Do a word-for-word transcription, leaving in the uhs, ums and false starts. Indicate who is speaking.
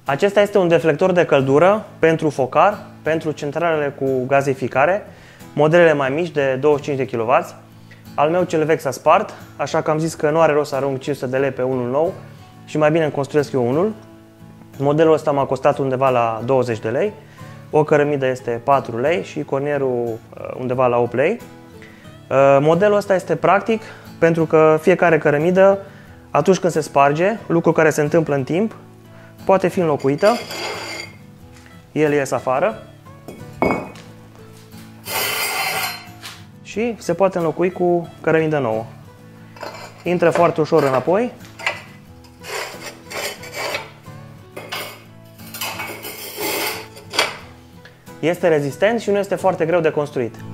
Speaker 1: Acesta este un deflector de căldură pentru focar, pentru centralele cu gazificare, modelele mai mici de douăzeci și cinci de kilowați. Al meu cel vechi s-a spart, așa că am zis că nu are rost să arunc cinci sute de lei pe unul nou și mai bine îmi construiesc eu unul. Modelul ăsta m-a costat undeva la douăzeci de lei, o cărămidă este patru lei și cornierul undeva la opt lei. Modelul ăsta este practic pentru că fiecare cărămidă, atunci când se sparge, lucru care se întâmplă în timp, poate fi înlocuită. El ies afară și se poate înlocui cu cărămidă nouă. Intră foarte ușor înapoi. Este rezistent și nu este foarte greu de construit.